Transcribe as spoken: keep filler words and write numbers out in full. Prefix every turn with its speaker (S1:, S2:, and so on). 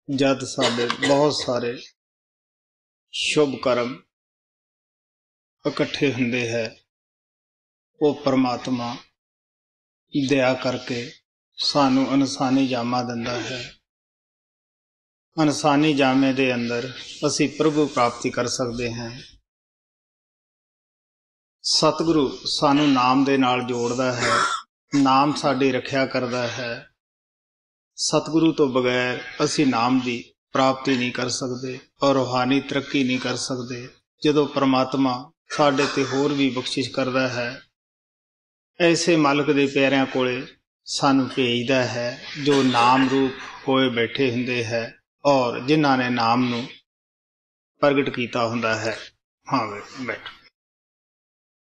S1: जद साडे बहुत सारे शुभ कर्म इकट्ठे हुंदे है, वो परमात्मा दया करके सानू अनसानी जामा दिंदा है। अनसानी जामे दे अंदर असी प्रभु प्राप्ति कर सकते हैं। सतगुरु सानू नाम दे नाल जोड़दा है, नाम साडी रखिया करदा है। सतगुरु तो बगैर असी नाम की प्राप्ति नहीं कर सकते और रूहानी तरक्की नहीं कर सकते। जदों परमात्मा साडे ते होर भी बख्शिश करदा है, ऐसे मालिक दे प्यारिਆਂ कोले सानू भेजदा है जो नाम रूप होए बैठे हुंदे है और जिन्हां ने नाम नू प्रगट कीता हुंदा है। हाँ बैठ